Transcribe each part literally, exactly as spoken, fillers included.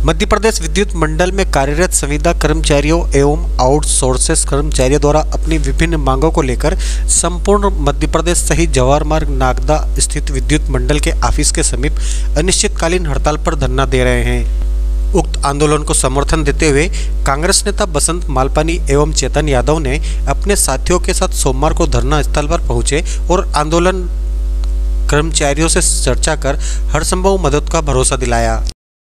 मध्य प्रदेश विद्युत मंडल में कार्यरत संविदा कर्मचारियों एवं आउटसोर्सेस कर्मचारियों द्वारा अपनी विभिन्न मांगों को लेकर संपूर्ण मध्य प्रदेश सहित जवाहर मार्ग नागदा स्थित विद्युत मंडल के ऑफिस के समीप अनिश्चितकालीन हड़ताल पर धरना दे रहे हैं। उक्त आंदोलन को समर्थन देते हुए कांग्रेस नेता बसंत मालपानी एवं चेतन यादव ने अपने साथियों के साथ सोमवार को धरना स्थल पर पहुंचे और आंदोलन कर्मचारियों से चर्चा कर हर संभव मदद का भरोसा दिलाया।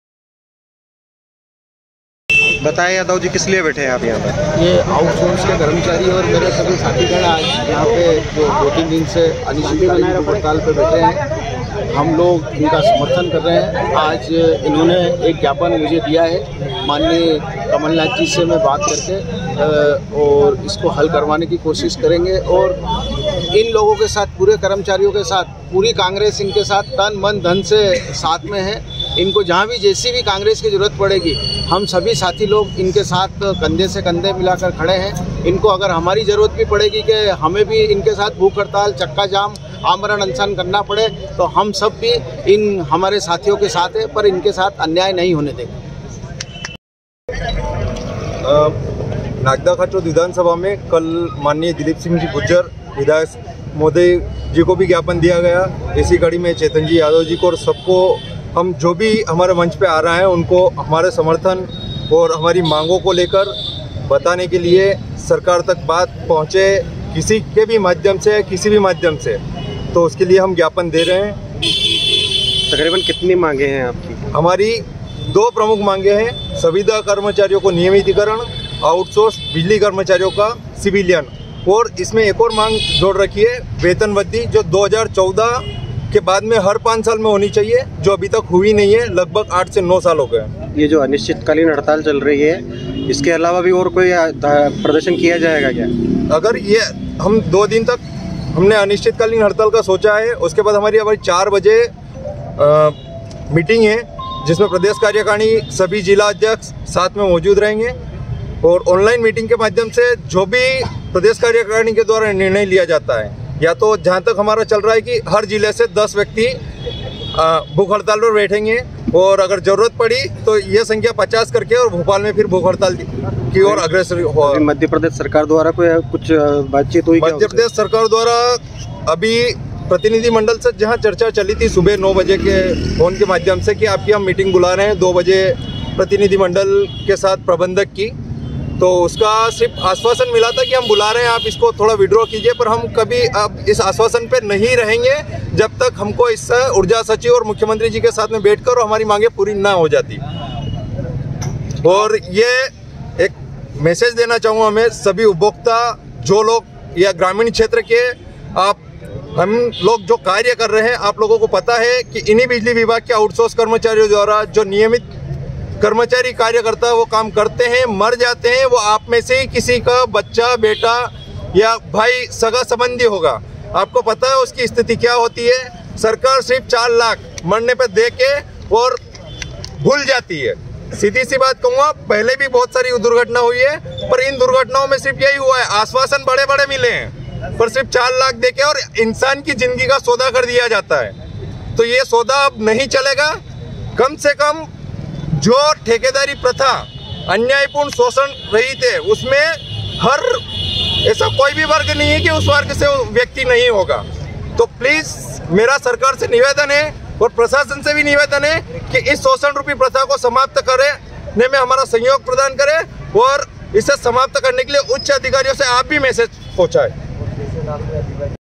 बताएं यादव जी, किस लिए बैठे हैं आप यहाँ पर? ये आउटसोर्स के कर्मचारी और मेरे सभी साथीगण आज यहाँ पे जो दो तीन दिन से अनिश्चितकालीन हड़ताल पे बैठे हैं, हम लोग इनका समर्थन कर रहे हैं। आज इन्होंने एक ज्ञापन मुझे दिया है, माननीय कमलनाथ जी से मैं बात करके और इसको हल करवाने की कोशिश करेंगे और इन लोगों के साथ, पूरे कर्मचारियों के साथ, पूरी कांग्रेस इनके साथ तन मन धन से साथ में है। इनको जहाँ भी जैसी भी कांग्रेस की ज़रूरत पड़ेगी, हम सभी साथी लोग इनके साथ कंधे से कंधे मिलाकर खड़े हैं। इनको अगर हमारी ज़रूरत भी पड़ेगी कि हमें भी इनके साथ भूख हड़ताल, चक्का जाम, आमरण अनशन करना पड़े, तो हम सब भी इन हमारे साथियों के साथ हैं, पर इनके साथ अन्याय नहीं होने देंगे। नागदा खाचोद विधानसभा में कल माननीय दिलीप सिंह जी गुज्जर विधायक महोदय जी को भी ज्ञापन दिया गया। इसी कड़ी में चेतन जी यादव जी को और सबको, हम जो भी हमारे मंच पे आ रहा है उनको हमारे समर्थन और हमारी मांगों को लेकर बताने के लिए सरकार तक बात पहुंचे, किसी के भी माध्यम से, किसी भी माध्यम से, तो उसके लिए हम ज्ञापन दे रहे हैं। तकरीबन कितनी मांगे हैं आपकी? हमारी दो प्रमुख मांगे हैं, संविदा कर्मचारियों को नियमितीकरण, आउटसोर्स बिजली कर्मचारियों का सिविलियन, और इसमें एक और मांग जोड़ रखी है वेतन वृद्धि, जो दो हज़ार चौदह के बाद में हर पाँच साल में होनी चाहिए, जो अभी तक हुई नहीं है। लगभग आठ से नौ साल हो गए। ये जो अनिश्चितकालीन हड़ताल चल रही है, इसके अलावा भी और कोई प्रदर्शन किया जाएगा क्या? अगर ये हम दो दिन तक हमने अनिश्चितकालीन हड़ताल का सोचा है, उसके बाद हमारी हमारी चार बजे आ, मीटिंग है, जिसमें प्रदेश कार्यकारिणी सभी जिला अध्यक्ष साथ में मौजूद रहेंगे और ऑनलाइन मीटिंग के माध्यम से जो भी प्रदेश कार्यकारिणी के द्वारा निर्णय लिया जाता है, या तो जहाँ तक हमारा चल रहा है कि हर जिले से दस व्यक्ति भूख हड़ताल पर बैठेंगे और अगर ज़रूरत पड़ी तो ये संख्या पचास करके और भोपाल में फिर भूख हड़ताल की ओर अग्रसर हो। मध्य प्रदेश सरकार द्वारा कोई कुछ बातचीत हुई? मध्य प्रदेश सरकार द्वारा अभी प्रतिनिधिमंडल से जहाँ चर्चा चली थी सुबह नौ बजे के फोन के माध्यम से कि आपकी हम मीटिंग बुला रहे हैं दो बजे प्रतिनिधिमंडल के साथ प्रबंधक की, तो उसका सिर्फ आश्वासन मिला था कि हम बुला रहे हैं, आप इसको थोड़ा विड्रॉ कीजिए, पर हम कभी अब इस आश्वासन पे नहीं रहेंगे जब तक हमको इससे ऊर्जा सचिव और मुख्यमंत्री जी के साथ में बैठकर हमारी मांगे पूरी ना हो जाती। और ये एक मैसेज देना चाहूँगा मैं सभी उपभोक्ता, जो लोग या ग्रामीण क्षेत्र के आप हम लोग जो कार्य कर रहे हैं, आप लोगों को पता है कि इन्हीं बिजली विभाग के आउटसोर्स कर्मचारियों द्वारा जो नियमित कर्मचारी कार्यकर्ता वो काम करते हैं, मर जाते हैं, वो आप में से ही किसी का बच्चा, बेटा या भाई, सगा संबंधी होगा। आपको पता है उसकी स्थिति क्या होती है। सरकार सिर्फ चार लाख मरने पे दे के और भूल जाती है। सीधी सी बात कहूँगा, पहले भी बहुत सारी दुर्घटना हुई है, पर इन दुर्घटनाओं में सिर्फ यही हुआ है, आश्वासन बड़े बड़े मिले हैं, पर सिर्फ चार लाख दे के और इंसान की जिंदगी का सौदा कर दिया जाता है। तो ये सौदा अब नहीं चलेगा। कम से कम जो ठेकेदारी प्रथा, अन्यायपूर्ण शोषण रही थे, उसमें हर ऐसा कोई भी वर्ग नहीं है कि उस वर्ग से व्यक्ति नहीं होगा। तो प्लीज मेरा सरकार से निवेदन है और प्रशासन से भी निवेदन है कि इस शोषण रूपी प्रथा को समाप्त करने में हमारा सहयोग प्रदान करें और इसे समाप्त करने के लिए उच्च अधिकारियों से आप भी मैसेज पहुंचाएं।